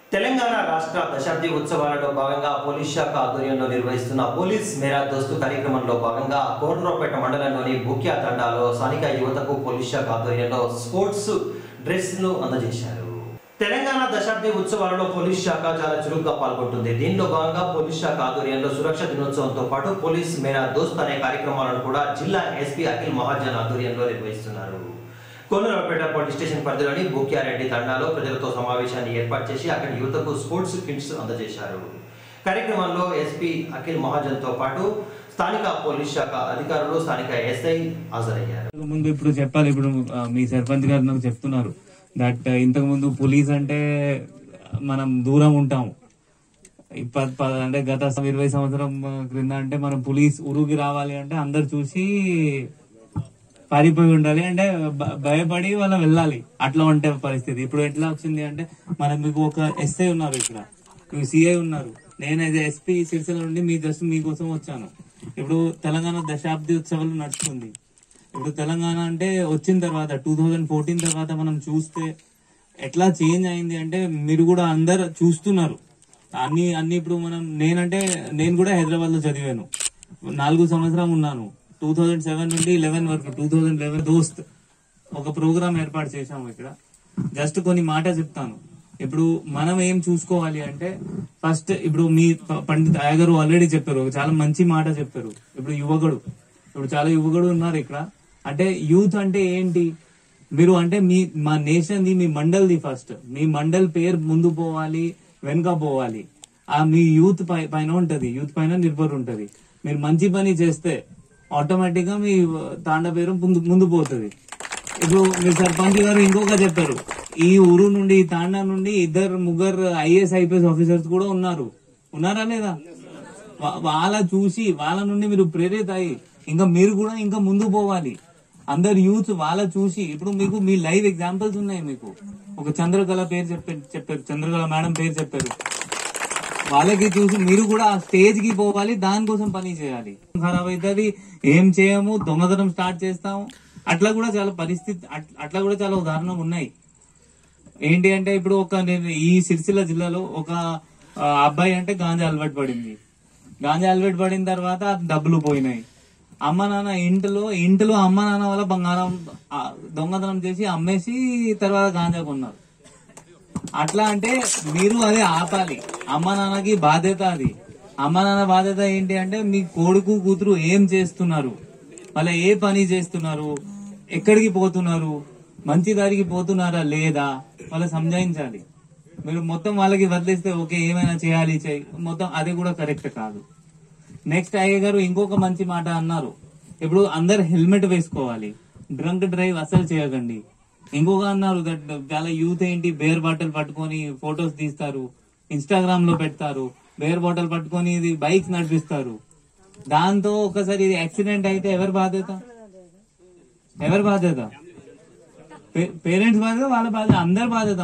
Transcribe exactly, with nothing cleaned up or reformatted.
తెలంగాణ రాష్ట్ర దశాబ్ది ఉత్సవాలలో భాగంగా పోలీస్ శాఖ ఆధ్వర్యంలో నిర్వహిస్తున్న పోలీస్ మేరా దోస్తు కార్యక్రమంలో భాగంగా కోనరావుపేట మండలంలోని బుక్యా తండాలో స్థానిక యువతకు పోలీస్ శాఖ ఆధ్వర్యంలో స్పోర్ట్స్ డ్రెస్ ను అందజేశారు. తెలంగాణ దశాబ్ది ఉత్సవాలలో పోలీస్ శాఖ చాలా చురుగ్గా పాల్గొంటుంది. దీనిలో భాగంగా పోలీస్ శాఖ ఆధ్వర్యంలో సురక్ష దినోత్సవంతో పాటు పోలీస్ మేరా దోస్త్ అనే కార్యక్రమాలను కూడా జిల్లా ఎస్పీ అఖిల్ మహాజన్ ఆధ్వర్యంలో నిర్వహిస్తున్నారు. కోనరావుపేట పోలీస్ స్టేషన్ పరిధిలోని బుక్యారెడ్డి తండాలో ప్రజలతో సమావేశాన్ని ఏర్పాటు చేసి అక్కడి యువతకు స్పోర్ట్స్ కిట్స్ అందజేశారు. కార్యక్రమంలో ఎస్పీ అఖిల్ మహాజన్ తో పాటు స్థానిక పోలీస్ శాఖ అధికారులు, స్థానిక ఎస్ఐ హాజరయ్యారు. ముందు ఇప్పుడు చెప్పాలి, ఇప్పుడు మీ సర్పంచ్ గారు నాకు చెప్తున్నారు దట్ ఇంతకు ముందు పోలీస్ అంటే మనం దూరం ఉంటాము. అంటే గత ఇరవై సంవత్సరం క్రింద అంటే మనం పోలీస్ ఉరుగి రావాలి అంటే అందరు చూసి పారిపోయి ఉండాలి, అంటే భయపడి వాళ్ళ వెళ్ళాలి, అట్లా ఉంటే పరిస్థితి. ఇప్పుడు ఎట్లా వచ్చింది అంటే మనం మీకు ఒక ఎస్ఐ ఉన్నారు, ఇక్కడ మీకు సిఐ ఉన్నారు, నేనైతే ఎస్పీ సిరిసిల్ల నుండి మీ జస్ట్ మీకోసం వచ్చాను. ఇప్పుడు తెలంగాణ దశాబ్ది ఉత్సవాలు నడుస్తుంది. ఇప్పుడు తెలంగాణ అంటే వచ్చిన తర్వాత టూ థౌజండ్ ఫోర్టీన్ తర్వాత మనం చూస్తే ఎట్లా చేంజ్ అయింది అంటే మీరు కూడా అందరు చూస్తున్నారు. అన్ని అన్ని ఇప్పుడు మనం నేనంటే నేను కూడా హైదరాబాద్ లో చదివాను, నాలుగు సంవత్సరం ఉన్నాను. టూ థౌజండ్ సెవెన్ నుండి లెవెన్ వరకు టూ థౌజండ్ లెవెన్ దోస్త్ ఒక ప్రోగ్రామ్ ఏర్పాటు చేశాము. ఇక్కడ జస్ట్ కొన్ని మాట చెప్తాను. ఇప్పుడు మనం ఏం చూసుకోవాలి అంటే ఫస్ట్ ఇప్పుడు మీ పండిత్ అయ్యగారు ఆల్రెడీ చెప్పారు, చాలా మంచి మాట చెప్పారు. ఇప్పుడు యువకుడు ఇప్పుడు చాలా యువకుడు ఉన్నారు ఇక్కడ. అంటే యూత్ అంటే ఏంటి, మీరు అంటే మీ మా నేషన్ ది, మీ మండల్ది, ఫస్ట్ మీ మండల్ పేరు ముందు పోవాలి, వెనుక పోవాలి. ఆ మీ యూత్ పైన ఉంటది, యూత్ పైన నిర్భర్ ఉంటది. మీరు మంచి పని చేస్తే ఆటోమేటిక్ గా మీ తాండ పేరు ముందు ముందు పోతుంది. ఇప్పుడు మీ సర్పంచ్ గారు ఇంకొక చెప్పారు, ఈ ఊరు నుండి ఈ తాండా నుండి ఇద్దరు ముగ్గురు ఐఏఎస్ ఐపీఎస్ ఆఫీసర్స్ కూడా ఉన్నారు. ఉన్నారా లేదా? వాళ్ళ చూసి వాళ్ళ నుండి మీరు ప్రేరిత అయ్యి ఇంకా మీరు కూడా ఇంకా ముందు పోవాలి. అందరు యూత్ వాళ్ళ చూసి, ఇప్పుడు మీకు మీ లైవ్ ఎగ్జాంపుల్స్ ఉన్నాయి. మీకు ఒక చంద్రకళ పేరు చెప్పారు చెప్పారు చంద్రకళ మేడం పేరు చెప్పారు. వాళ్ళకి చూసి మీరు కూడా ఆ స్టేజ్ కి పోవాలి, దానికోసం పని చేయాలి. ఖరాబ్ అవుతుంది, ఏం చేయము, దొంగతనం స్టార్ట్ చేస్తాము. అట్లా కూడా చాలా పరిస్థితి, అట్లా కూడా చాలా ఉదాహరణ ఉన్నాయి. ఏంటి అంటే ఇప్పుడు ఒక ఈ సిరిసిల్ల జిల్లాలో ఒక అబ్బాయి అంటే గాంజా అలవాటు పడింది. గాంజా అలవాటు పడిన తర్వాత డబ్బులు పోయినాయి. అమ్మ నాన్న ఇంట్లో ఇంట్లో అమ్మ నాన్న వల్ల బంగారం దొంగతనం చేసి అమ్మేసి తర్వాత గాంజా కొన్నారు. అట్లా అంటే మీరు అదే ఆపాలి. అమ్మ నాన్నకి బాధ్యత అది. అమ్మ నాన్న బాధ్యత ఏంటి అంటే మీ కొడుకు కూతురు ఏం చేస్తున్నారు, వాళ్ళ ఏ పని చేస్తున్నారు, ఎక్కడికి పోతున్నారు, మంచి దారికి పోతున్నారా లేదా వాళ్ళ సంజాయించాలి. మీరు మొత్తం వాళ్ళకి వదిలేస్తే ఓకే ఏమైనా చేయాలి చేయి, మొత్తం అది కూడా కరెక్ట్ కాదు. నెక్స్ట్ అయ్య గారు ఇంకొక మంచి మాట అన్నారు, ఇప్పుడు అందరు హెల్మెట్ వేసుకోవాలి, డ్రంక్ డ్రైవ్ అసలు చేయకండి. ఇంకొక అన్నారు దట్ చాలా యూత్ ఏంటి బేర్ బాటిల్ పట్టుకొని ఫొటోస్ తీస్తారు, ఇన్స్టాగ్రామ్ లో పెడతారు, బేర్ బాటిల్ పట్టుకొని ఇది బైక్స్ నడిపిస్తారు. దాంతో ఒకసారి ఇది యాక్సిడెంట్ అయితే ఎవరి బాధ్యత? ఎవరి బాధ్యత? పేరెంట్స్ బాధ్యత, వాళ్ళ బాధ్యత, అందరి బాధ్యత.